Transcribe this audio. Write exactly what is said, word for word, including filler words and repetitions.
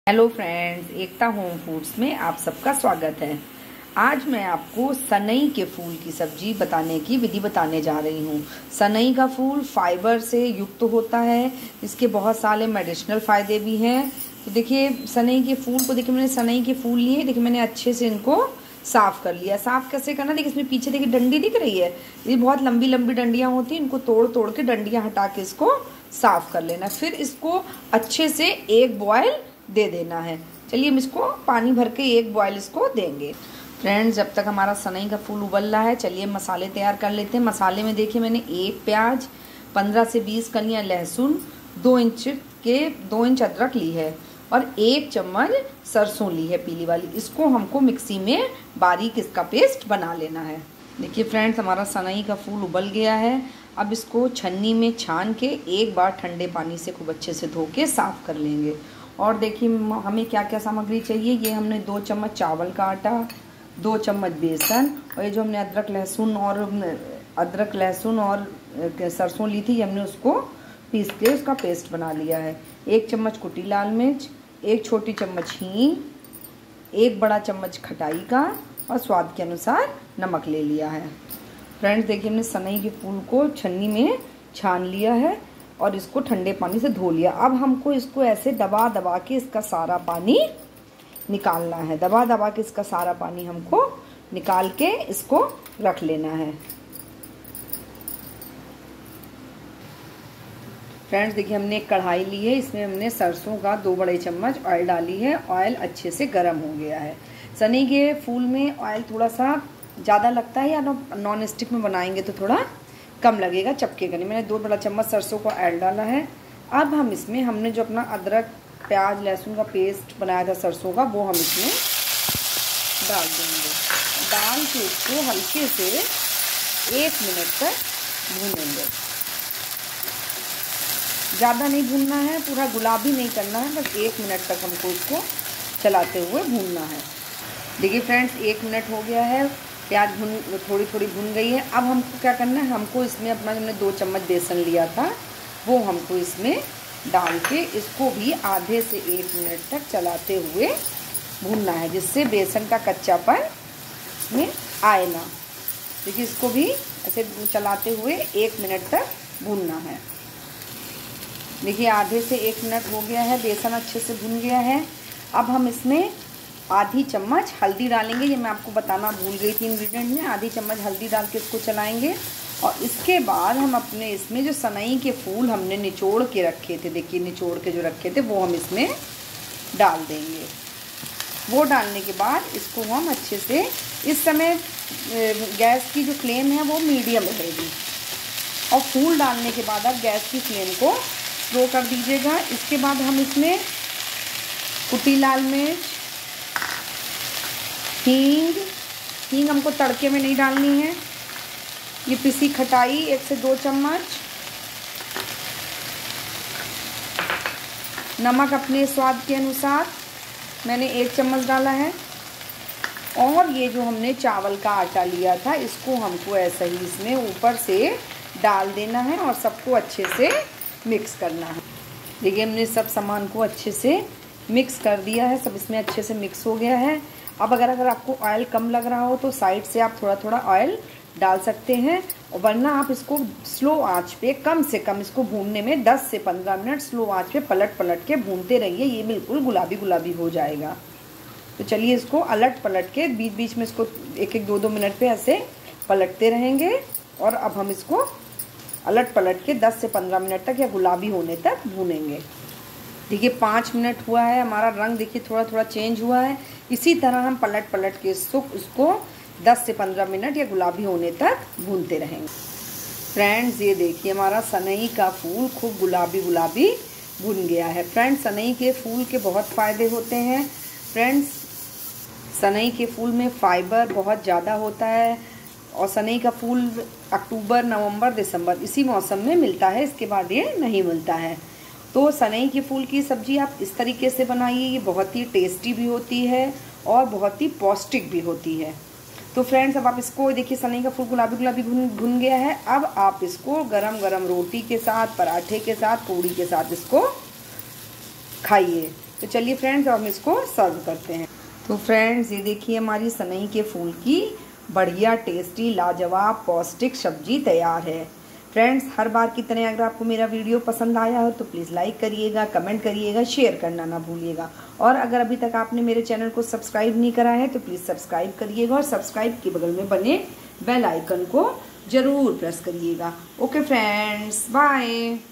Hello friends, Ekta home foods में आप सबका स्वागत है। आज मैं आपको सनई के फूल की सब्जी बताने की विधि बताने जा रही हूँ। सनई का फूल फाइबर से युक्त होता है, इसके बहुत सारे मेडिसिनल फ़ायदे भी हैं। तो देखिए सनई के फूल को, देखिए मैंने सनई के फूल लिए, देखिए मैंने अच्छे से इनको साफ़ कर लिया। साफ़ कैसे करना, देखिए इसमें पीछे देखिए डंडी दिख रही है, ये बहुत लंबी लंबी डंडियाँ होती हैं, इनको तोड़ तोड़ के डंडियाँ हटा के इसको साफ़ कर लेना। फिर इसको अच्छे से एक बॉयल दे देना है। चलिए हम इसको पानी भर के एक बॉयल इसको देंगे। फ्रेंड्स, जब तक हमारा सनई का फूल उबल रहा है, चलिए मसाले तैयार कर लेते हैं। मसाले में देखिए मैंने एक प्याज, पंद्रह से बीस कलियां लहसुन, दो इंच के दो इंच अदरक ली है और एक चम्मच सरसों ली है पीली वाली। इसको हमको मिक्सी में बारीक इसका पेस्ट बना लेना है। देखिए फ्रेंड्स, हमारा सनई का फूल उबल गया है। अब इसको छन्नी में छान के एक बार ठंडे पानी से खूब अच्छे से धो के साफ़ कर लेंगे। और देखिए हमें क्या क्या सामग्री चाहिए। ये हमने दो चम्मच चावल का आटा, दो चम्मच बेसन, और ये जो हमने अदरक लहसुन और अदरक लहसुन और सरसों ली थी, ये हमने उसको पीस के उसका पेस्ट बना लिया है। एक चम्मच कुटी लाल मिर्च, एक छोटी चम्मच हींग, एक बड़ा चम्मच खटाई का और स्वाद के अनुसार नमक ले लिया है। फ्रेंड्स, देखिए हमने सनई के फूल को छन्नी में छान लिया है और इसको ठंडे पानी से धो लिया। अब हमको इसको ऐसे दबा दबा के इसका सारा पानी निकालना है। दबा दबा के इसका सारा पानी हमको निकाल के इसको रख लेना है। फ्रेंड्स, देखिए हमने एक कढ़ाई ली है, इसमें हमने सरसों का दो बड़े चम्मच ऑयल डाली है। ऑयल अच्छे से गर्म हो गया है। सनी के फूल में ऑयल थोड़ा सा ज़्यादा लगता है, या नॉन स्टिक में बनाएंगे तो थोड़ा कम लगेगा, चपकेगा नहीं। मैंने दो बड़ा चम्मच सरसों का ऑयल डाला है। अब हम इसमें हमने जो अपना अदरक प्याज लहसुन का पेस्ट बनाया था सरसों का, वो हम इसमें डाल देंगे। डाल के इसको हल्के से एक मिनट तक भूनेंगे। ज़्यादा नहीं भूनना है, पूरा गुलाबी नहीं करना है, बस एक मिनट तक हमको इसको चलाते हुए भूनना है। देखिए फ्रेंड्स, एक मिनट हो गया है, प्याज भुन थोड़ी थोड़ी भुन गई है। अब हमको क्या करना है, हमको इसमें अपना हमने दो चम्मच बेसन लिया था, वो हमको इसमें डाल के इसको भी आधे से एक मिनट तक चलाते हुए भूनना है, जिससे बेसन का कच्चापन में आए ना। देखिए इसको भी ऐसे चलाते हुए एक मिनट तक भूनना है। देखिए आधे से एक मिनट हो गया है, बेसन अच्छे से भुन गया है। अब हम इसमें आधी चम्मच हल्दी डालेंगे। ये मैं आपको बताना भूल गई थी इंग्रेडिएंट में। आधी चम्मच हल्दी डाल के इसको चलाएंगे और इसके बाद हम अपने इसमें जो सनई के फूल हमने निचोड़ के रखे थे, देखिए निचोड़ के जो रखे थे, वो हम इसमें डाल देंगे। वो डालने के बाद इसको हम अच्छे से, इस समय गैस की जो फ्लेम है वो मीडियम रहेगी, और फूल डालने के बाद आप गैस की फ्लेम को स्लो कर दीजिएगा। इसके बाद हम इसमें कुटी लाल मिर्च, हींग हींग हमको तड़के में नहीं डालनी है। ये पिसी खटाई एक से दो चम्मच, नमक अपने स्वाद के अनुसार मैंने एक चम्मच डाला है, और ये जो हमने चावल का आटा लिया था, इसको हमको ऐसा ही इसमें ऊपर से डाल देना है और सबको अच्छे से मिक्स करना है। देखिए हमने सब सामान को अच्छे से मिक्स कर दिया है, सब इसमें अच्छे से मिक्स हो गया है। अब अगर अगर आपको ऑयल कम लग रहा हो तो साइड से आप थोड़ा थोड़ा ऑयल डाल सकते हैं, और वरना आप इसको स्लो आंच पे कम से कम इसको भूनने में दस से पंद्रह मिनट स्लो आंच पे पलट पलट के भूनते रहिए। ये बिल्कुल गुलाबी गुलाबी हो जाएगा। तो चलिए इसको अलट पलट के बीच बीच में इसको एक एक दो दो मिनट पे ऐसे पलटते रहेंगे। और अब हम इसको अलट पलट के दस से पंद्रह मिनट तक या गुलाबी होने तक भूनेंगे। देखिए पाँच मिनट हुआ है, हमारा रंग देखिए थोड़ा थोड़ा चेंज हुआ है। इसी तरह हम पलट पलट के इसको उसको दस से पंद्रह मिनट या गुलाबी होने तक भूनते रहेंगे। फ्रेंड्स, ये देखिए हमारा सनई का फूल खूब गुलाबी गुलाबी भुन गया है। फ्रेंड्स, सनई के फूल के बहुत फ़ायदे होते हैं। फ्रेंड्स, सनई के फूल में फाइबर बहुत ज़्यादा होता है, और सनई का फूल अक्टूबर नवंबर दिसंबर इसी मौसम में मिलता है, इसके बाद ये नहीं मिलता है। तो सनई के फूल की सब्ज़ी आप इस तरीके से बनाइए, ये बहुत ही टेस्टी भी होती है और बहुत ही पौष्टिक भी होती है। तो फ्रेंड्स, अब आप इसको देखिए सनई का फूल गुलाबी गुलाबी भुन भुन गया है। अब आप इसको गरम गरम रोटी के साथ, पराठे के साथ, पूड़ी के साथ इसको खाइए। तो चलिए फ्रेंड्स अब हम इसको सर्व करते हैं। तो फ्रेंड्स ये देखिए हमारी सनई के फूल की बढ़िया टेस्टी लाजवाब पौष्टिक सब्जी तैयार है। फ्रेंड्स हर बार की तरह अगर आपको मेरा वीडियो पसंद आया हो तो प्लीज़ लाइक करिएगा, कमेंट करिएगा, शेयर करना ना भूलिएगा। और अगर अभी तक आपने मेरे चैनल को सब्सक्राइब नहीं करा है तो प्लीज़ सब्सक्राइब करिएगा और सब्सक्राइब के बगल में बने बेल आइकन को ज़रूर प्रेस करिएगा। Okay friends, bye.